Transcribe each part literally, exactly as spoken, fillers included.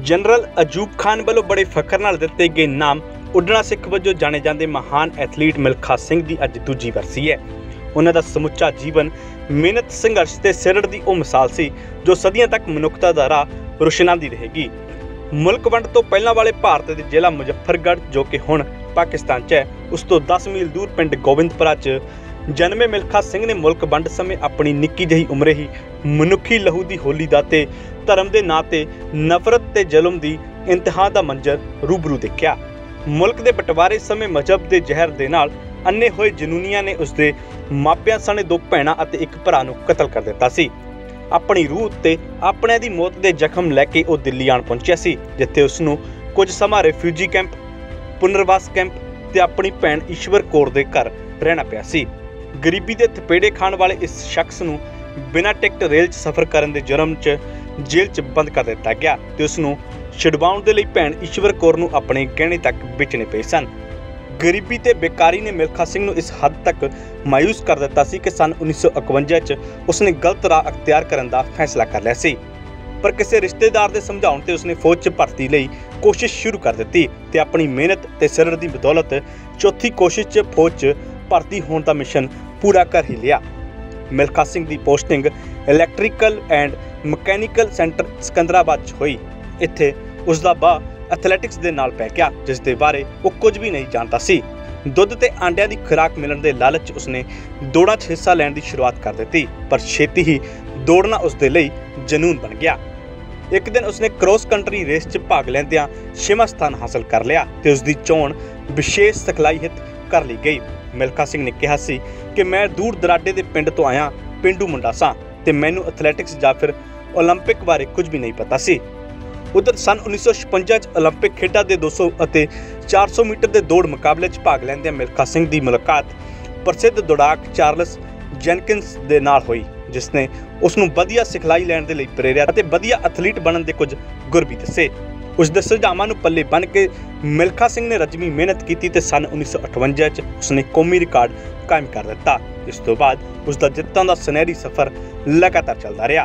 General अजूब Khan वालों बड़े फखर नाल दिते गए नाम उड्डणा सिख वजों जाने जाते महान एथलीट मिल्खा सिंह की अज दूजी बरसी है। उन्हां दा समुचा जीवन मेहनत संघर्ष ते सिरड़ की वह मिसाल सी जो सदियों तक मनुखता दा राह रोशनांदी रहेगी। मुल्क वंड तो पहलां वाले भारत के जिला मुजफ्फरगढ़ जो कि हुण पाकिस्तान च है, उस तो दस मील दूर पिंड गोबिंदपुरा च जन्मे मिल्खा सिंह ने मुल्क वंड समय अपनी निक्की जही उम्रे ही मनुखी लहू की होली का ते धर्म के नां ते नफरत ते जुल्म की इंतहा का मंजर रूबरू देखा। मुल्क के बंटवारे समय मजहब के जहर के नाल अन्ने होए जनूनिया ने उसके मापियां सने दो भैणां अते एक भरा नूं कतल कर दिता सी। अपनी रूह उत्ते अपने दी मौत के जख्म लैके वह दिल्ली आण पहुंचिया सी, जिथे उसनूं कुछ समा रिफ्यूजी कैंप, पुनर्वास कैंप ते अपनी भैण ईश्वर कौर के घर रहना पिया सी। गरीबी के थपेड़े खाण वाले इस शख्स नूं बिना टिकट रेल च सफ़र करने के जुर्म च जेल च बंद कर दिता गया ते उसनूं छुड़वाउण दे लई भैण ईश्वर कौर नूं अपने गहने तक बेचने पे सन। गरीबी ते बेकारी ने मिल्खा सिंह नूं इस हद तक मायूस कर दिता सी कि सन उन्नीस सौ इकवंजा च उसने गलत राह अख्तियार करने का फैसला कर लिया सी। पर किसी रिश्तेदार के समझाउण ते उसने फौज च भर्ती लई कोशिश शुरू कर दी ते अपनी मेहनत ते सिरड़ की बदौलत चौथी कोशिश च फौज च भर्ती होने का मिशन पूरा कर ही लिया। मिल्खा सिंह की posting electrical and mechanical centre Secunderabad च हुई। इत्थे उसका बाह एथलैटिक्स के नाल पै गया, जिस दे बारे वो कुछ भी नहीं जानता सी। दुध ते आंडियां दी खुराक मिलण दे लालच उसने दौड़ां च हिस्सा लैण दी शुरुआत कर दी, पर छेती ही दौड़ना उसदे लई जनून बन गया। एक दिन उसने क्रॉस कंट्री रेस च भाग लैंदियां छेवां स्थान हासिल कर लिया ते उसकी चोण विशेष सिखलाई हित कर ली गई। मिल्खा सिंह ने कहा सी कि मैं दूर दराडे के पिंड तो आया पेंडू मुंडा सा ते मैनू एथलैटिक्स या फिर ओलंपिक बारे कुछ भी नहीं पता सी। उधर सन उन्नीस सौ छप्पन ओलंपिक खेडा के दो सौ और चार सौ मीटर के दौड़ मुकाबले च भाग लैंदियां मिल्खा सिंह की मुलाकात प्रसिद्ध दौड़ाक चार्ल्स जेनकिंस दे नाल हुई, जिसने उसनूं वधिया सिखलाई लैण दे लई प्रेरिया ते वधिया एथलीट बनने के कुछ गुर भी दसे। उसके सुझावां नूं पल्ले बन के मिल्खा सिंह ने रजमी मेहनत की ते सन उन्नीस सौ अठवंजा च उसने कौमी रिकॉर्ड कायम कर दिता। इस तो बाद उसका जित्तां दा सुनहरी सफ़र लगातार चलता रहा।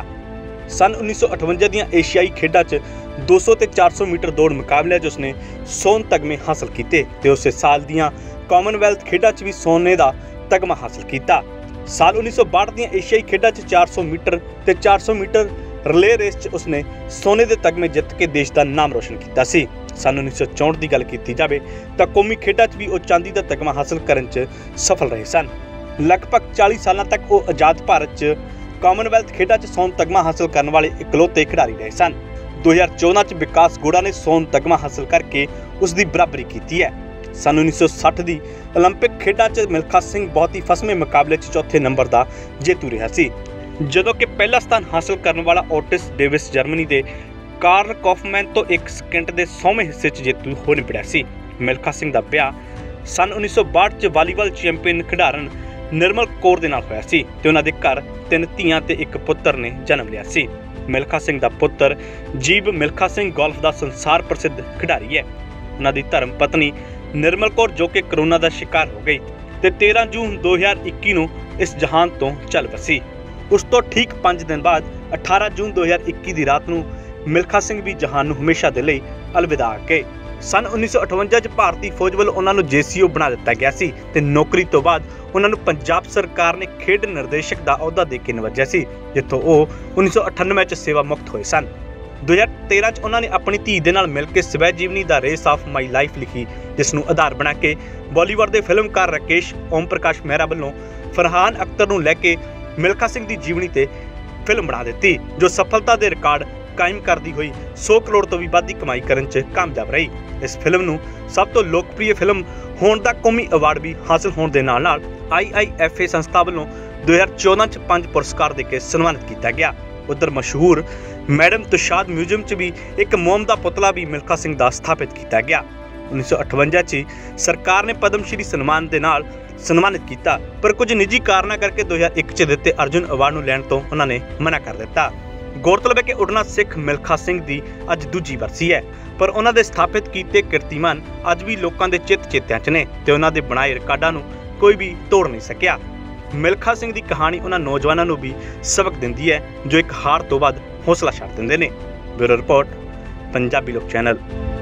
सन उन्नीस सौ अठवंजा दीआं एशियाई खेडा च दो सौ ते चार सौ मीटर दौड़ मुकाबले च उसने सोन तगमे हासिल किए ते उस साल दीआं कॉमनवैल्थ खेडा च भी सोने का तगमा हासिल किया। साल उन्नीस सौ बाहठ दीआं एशियाई खेडा च चार सौ मीटर ते चार सौ मीटर रिले रेस च उसने सोने के तगमे जित के देश का नाम रोशन किया सी। सन उन्नीस सौ चौंठ की गल की जाए तो कौमी खेडा च भी वो चांदी का तगमा हासिल करने च सफल रहे सन। लगभग चालीस साल तक वो आज़ाद भारत च कॉमनवैल्थ खेडा च सोन तगमा हासिल करने वाले इकलौते खिडारी रहे सन। दो हज़ार चौदह च विकास गोड़ा ने सोन तगमा हासिल करके उसकी बराबरी की है। सन उन्नीस सौ सठ की ओलंपिक खेडा च मिल्खा सिंह बहुत ही फसवें मुकाबले च चौथे नंबर का जेतू रहा सी, जदों कि पहला स्थान हासिल करने वाला ओटिस डेविस जर्मनी के कार्ल कॉफमैन तो एक सेकंड के सौवें हिस्से च जेतू हो निपटिया सी। मिल्खा सिंह का ब्याह सन उन्नीस सौ बाहठ च वालीबाल चैंपीयन खिडारन निर्मल कौर दे नाल होया सी ते उन्हां दे घर तीन धीआं ते एक पुत्र ने जन्म लिया सी। मिल्खा सिंह का पुत्र जीब मिल्खा सिंह गोल्फ का संसार प्रसिद्ध खिडारी है। उन्हां दी धर्म पत्नी निर्मल कौर जो कि करोना का शिकार हो गई ते तेरह जून दो हज़ार इक्की नूं इस जहान तो चल बसी। उस तो ठीक पाँच दिन बाद अठारह जून दो हज़ार इक्की की रात नूं मिल्खा सिंह भी जहान नूं हमेशा दे लई अलविदा आ गए। सन उन्नीस सौ अठवंजा च भारतीय फौज वालों उन्हां नूं जे सी ओ बना दिता गया सी ते नौकरी तो बाद उन्हां नूं पंजाब सरकार ने खेड निर्देशक का अहुदा दे के नवाजिया सी, जिथों वह उन्नीस सौ अठानवे च सेवा मुक्त होए सन। दो हज़ार तेरह च उन्होंने अपनी धी दे नाल मिल के स्वै जीवनी the race of my life लिखी, जिसनूं आधार बना के बॉलीवुड के फिल्मकार राकेश ओम प्रकाश मेहरा वालों फरहान अख्तर नूं लैके मिल्खा सिंह की जीवनी ते फिल्म बना दी, जो सफलता के रिकॉर्ड कायम करती हुई सौ करोड़ तो भी वध की कमाई करने च कामयाब रही। इस फिल्म नूं सब तो लोकप्रिय फिल्म होने का कौमी अवार्ड भी हासिल होने के नाल नाल आई आई एफ ए संस्था वालों दो हज़ार चौदह च पांच पुरस्कार देके सन्मानित किया गया। उधर मशहूर मैडम तुशाद म्यूजियम च भी एक मोम का पुतला भी मिल्खा सिंह का स्थापित किया गया। उन्नीस सौ अठवंजा च सरकार ने पद्मश्री सन्मान के नाल सन्मानित किया, पर कुछ निजी कारणों करके दो हज़ार एक च दिते अर्जुन अवार्ड नूं लैण तो उन्होंने मना कर दिता। गौरतलब है कि उड़ना सिख मिल्खा सिंह की अज दूजी बरसी है, पर उन्होंने स्थापित किए कीर्तिमान अज भी लोगों के चित चेत्यां च ने ते उन्होंने बनाए रिकॉर्डां नूं कोई भी तोड़ नहीं सकिया। मिल्खा सिंह की कहानी उन्होंने नौजवानों को भी सबक दिंदी है जो एक हार तो बाद हौसला छड्ड दिंदे ने। ब्यूरो रिपोर्ट पंजाबी लोक चैनल।